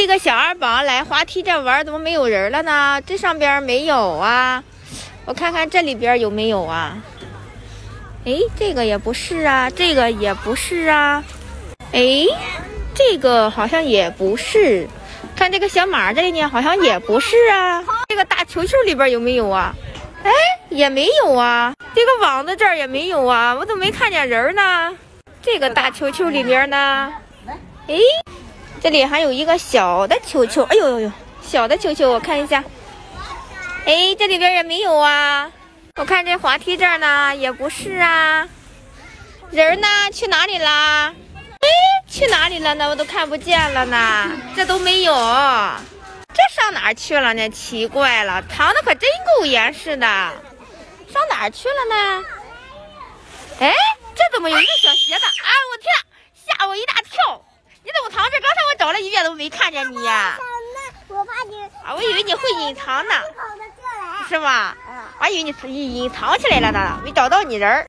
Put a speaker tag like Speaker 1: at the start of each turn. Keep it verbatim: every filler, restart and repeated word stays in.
Speaker 1: 这个小二宝来滑梯这玩，怎么没有人了呢？这上边没有啊，我看看这里边有没有啊？哎，这个也不是啊，这个也不是啊，哎，这个好像也不是。看这个小马这里呢，好像也不是啊。这个大球球里边有没有啊？哎，也没有啊。这个网子这儿也没有啊，我怎么没看见人呢？这个大球球里边呢？哎，这里还有一个小的球球，哎呦呦呦，小的球球，我看一下。哎，这里边也没有啊。我看这滑梯这儿呢，也不是啊。人呢？去哪里啦？哎，去哪里了呢？我都看不见了呢，这都没有。这上哪儿去了呢？奇怪了，藏的可真够严实的。上哪儿去了呢？哎，这怎么有一个小鞋子？啊，我天，吓我一大跳！你怎么藏这？刚才我找了一遍都没看见你呀。
Speaker 2: 我怕你
Speaker 1: 啊，我以为你会隐藏呢，是吗？我还以为你隐藏起来了呢，没找到你人儿。